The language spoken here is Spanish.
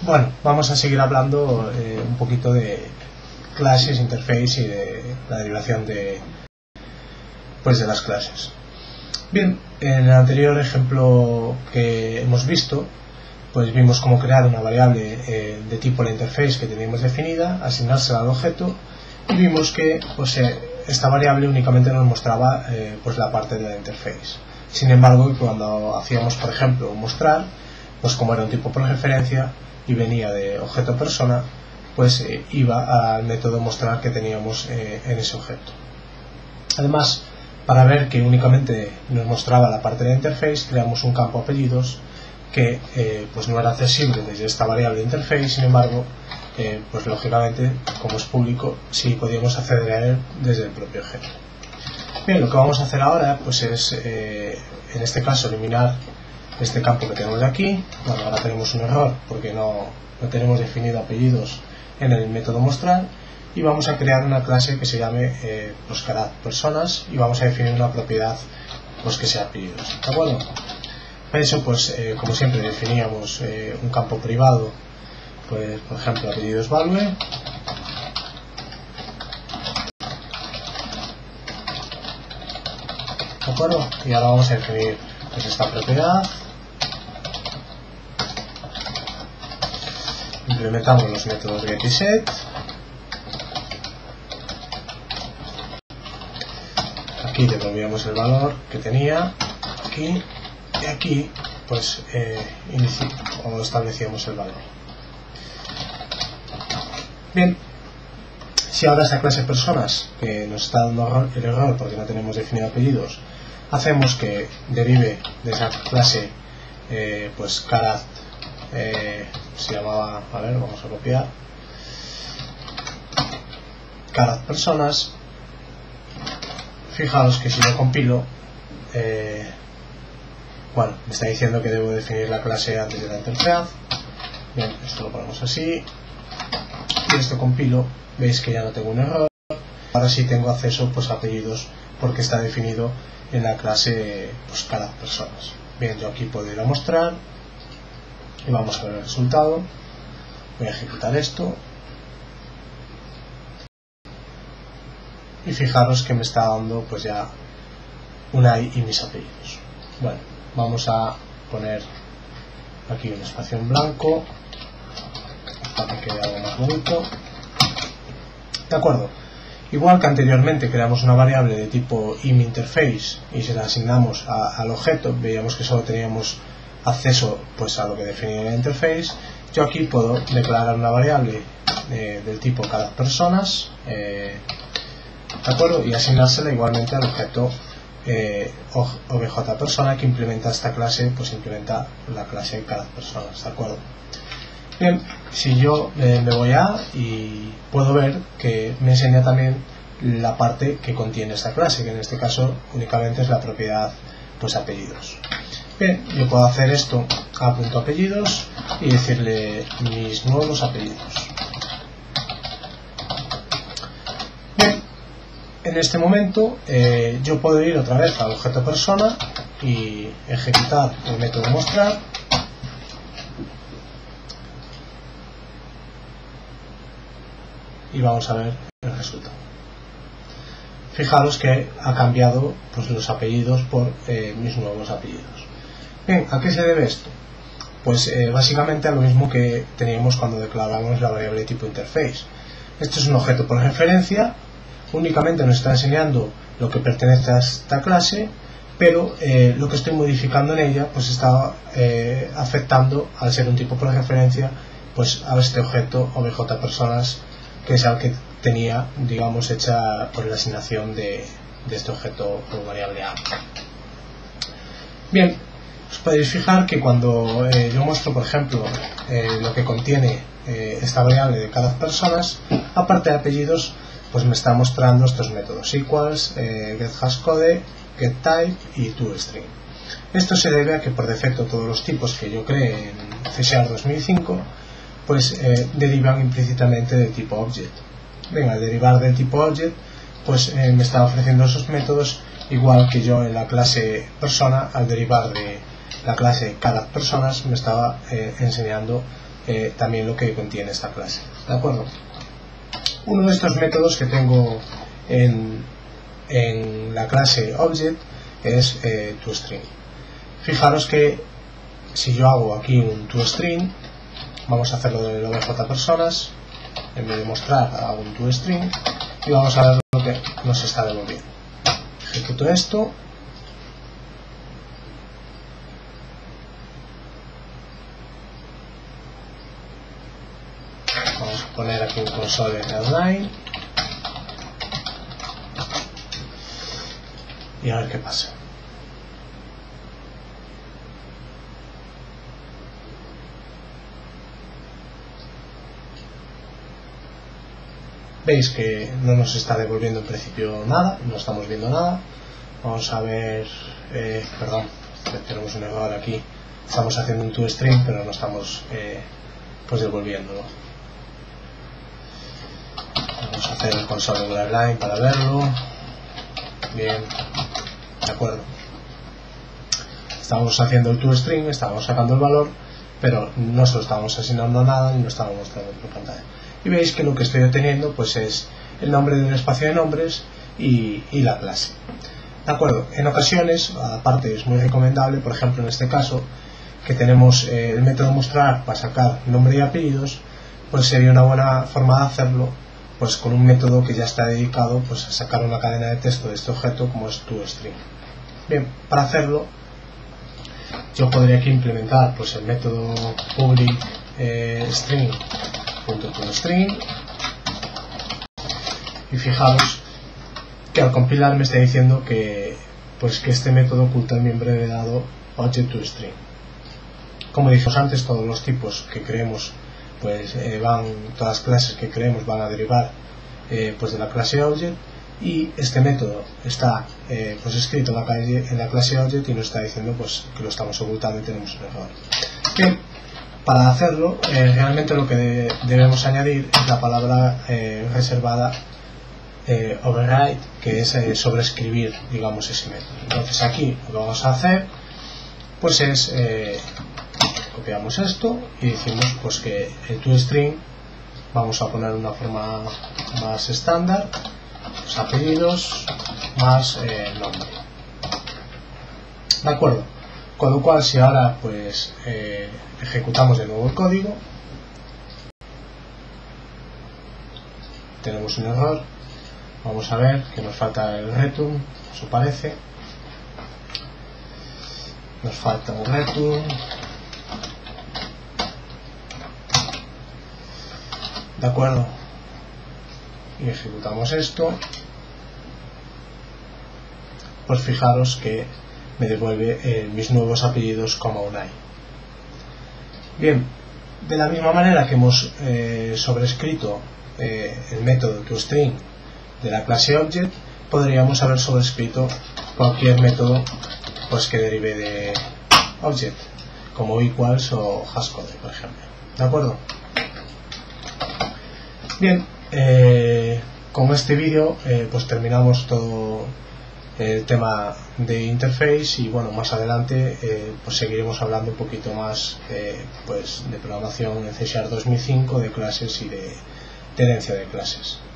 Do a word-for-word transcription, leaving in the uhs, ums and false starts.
Bueno, vamos a seguir hablando eh, un poquito de clases, interface y de la derivación de, pues, de las clases. Bien, en el anterior ejemplo que hemos visto, pues vimos cómo crear una variable eh, de tipo la interface que teníamos definida, asignársela al objeto, y vimos que pues, eh, esta variable únicamente nos mostraba eh, pues, la parte de la interface. Sin embargo, cuando hacíamos, por ejemplo, mostrar, pues como era un tipo por referencia y venía de objeto persona, pues eh, iba al método mostrar que teníamos eh, en ese objeto. Además, para ver que únicamente nos mostraba la parte de la interface, creamos un campo apellidos que eh, pues no era accesible desde esta variable interface. Sin embargo, eh, pues lógicamente, como es público, sí podíamos acceder a él desde el propio objeto. Bien, lo que vamos a hacer ahora pues es, eh, en este caso, eliminar este campo que tenemos de aquí. Bueno, ahora tenemos un error porque no, no tenemos definido apellidos en el método mostrar, y vamos a crear una clase que se llame eh, pues, carat personas, y vamos a definir una propiedad pues, que sea apellidos, ¿de acuerdo? Para eso, pues, eh, como siempre, definíamos eh, un campo privado, pues, por ejemplo, apellidos value, ¿de acuerdo? Y ahora vamos a definir pues, esta propiedad. Implementamos los métodos get y set. Aquí devolvíamos el valor que tenía aquí, y aquí pues eh, o establecíamos el valor. Bien, si ahora esta clase personas que nos está dando el error porque no tenemos definido apellidos, hacemos que derive de esa clase eh, pues carat eh, se llamaba, a ver, vamos a copiar, carat personas. Fijaos que si lo compilo, eh, bueno, me está diciendo que debo definir la clase antes de la interfaz. Bien, esto lo ponemos así, y esto compilo, veis que ya no tengo un error. Ahora sí tengo acceso pues, a apellidos porque está definido en la clase pues, carat personas. Bien, yo aquí puedo ir a mostrar y vamos a ver el resultado. Voy a ejecutar esto y fijaros que me está dando pues ya una I y mis apellidos. Bueno, vamos a poner aquí un espacio en blanco para que quede algo más bonito. De acuerdo, igual que anteriormente creamos una variable de tipo imInterface y se la asignamos a, al objeto, veíamos que solo teníamos acceso pues a lo que definía la interface. Yo aquí puedo declarar una variable eh, del tipo carat personas, eh, ¿de acuerdo? Y asignársela igualmente al objeto eh, objPersona que implementa esta clase, pues implementa la clase carat personas, ¿de acuerdo? Bien, si yo eh, me voy a y puedo ver que me enseña también la parte que contiene esta clase, que en este caso únicamente es la propiedad pues apellidos. Bien, yo puedo hacer esto a punto apellidos y decirle mis nuevos apellidos. Bien, en este momento eh, yo puedo ir otra vez al objeto persona y ejecutar el método mostrar. Y vamos a ver el resultado. Fijaros que ha cambiado pues, los apellidos por eh, mis nuevos apellidos. Bien, ¿a qué se debe esto? Pues eh, básicamente a lo mismo que teníamos cuando declaramos la variable tipo interface. Esto es un objeto por referencia, únicamente nos está enseñando lo que pertenece a esta clase, pero eh, lo que estoy modificando en ella pues está eh, afectando, al ser un tipo por referencia, pues a este objeto objPersonas, que es el que tenía, digamos, hecha por la asignación de, de este objeto por variable A. Bien, os podéis fijar que cuando eh, yo muestro, por ejemplo, eh, lo que contiene eh, esta variable de carat personas, aparte de apellidos, pues me está mostrando estos métodos equals, eh, getHashCode, getType y toString. Esto se debe a que por defecto todos los tipos que yo creé en C Sharp dos mil cinco pues eh, derivan implícitamente del tipo object. Bien, al derivar del tipo object, pues eh, me está ofreciendo esos métodos, igual que yo en la clase persona, al derivar de la clase carat personas, me estaba eh, enseñando eh, también lo que contiene esta clase, ¿de acuerdo? Uno de estos métodos que tengo en, en la clase Object es eh, toString. Fijaros que si yo hago aquí un toString, vamos a hacerlo del obj-personas, en vez de mostrar hago un toString y vamos a ver lo que nos está devolviendo. Ejecuto esto. Vamos a poner aquí un console.line y a ver qué pasa. Veis que no nos está devolviendo en principio nada, no estamos viendo nada. Vamos a ver, eh, perdón, tenemos un error aquí. Estamos haciendo un toString, pero no estamos eh, pues devolviéndolo. Vamos a hacer el console.line para verlo. Bien, de acuerdo. Estamos haciendo el toString, estábamos sacando el valor, pero no se lo estábamos asignando a nada y no estábamos mostrando en pantalla. Y veis que lo que estoy obteniendo pues es el nombre de un espacio de nombres y, y la clase. De acuerdo, en ocasiones, aparte es muy recomendable, por ejemplo en este caso, que tenemos eh, el método mostrar para sacar nombre y apellidos, pues sería una buena forma de hacerlo pues con un método que ya está dedicado pues a sacar una cadena de texto de este objeto como es toString. Bien, para hacerlo yo podría aquí implementar pues el método public eh, string .toString y fijaros que al compilar me está diciendo que pues que este método oculta el miembro de dado object toString. Como dijimos antes, todos los tipos que creemos pues eh, van, todas las clases que creemos van a derivar eh, pues de la clase object, y este método está eh, pues escrito en la, calle, en la clase object y nos está diciendo pues que lo estamos ocultando y tenemos un error. Bien, para hacerlo eh, realmente lo que de, debemos añadir es la palabra eh, reservada eh, override, que es eh, sobreescribir digamos ese método. Entonces aquí lo que vamos a hacer pues es eh, copiamos esto y decimos pues que el toString vamos a poner una forma más estándar, los apellidos más eh, nombre, de acuerdo. Con lo cual si ahora pues eh, ejecutamos de nuevo el código, tenemos un error. Vamos a ver que nos falta el return, eso parece, nos falta un return. De acuerdo, y ejecutamos esto, pues fijaros que me devuelve eh, mis nuevos apellidos como Unai. Bien, de la misma manera que hemos eh, sobrescrito eh, el método toString de la clase Object, podríamos haber sobrescrito cualquier método pues que derive de Object, como equals o hashcode, por ejemplo. ¿De acuerdo? Bien, eh, con este vídeo eh, pues terminamos todo el tema de interface, y bueno, más adelante eh, pues seguiremos hablando un poquito más eh, pues de programación en C Sharp dos mil cinco, de clases y de, de herencia de clases.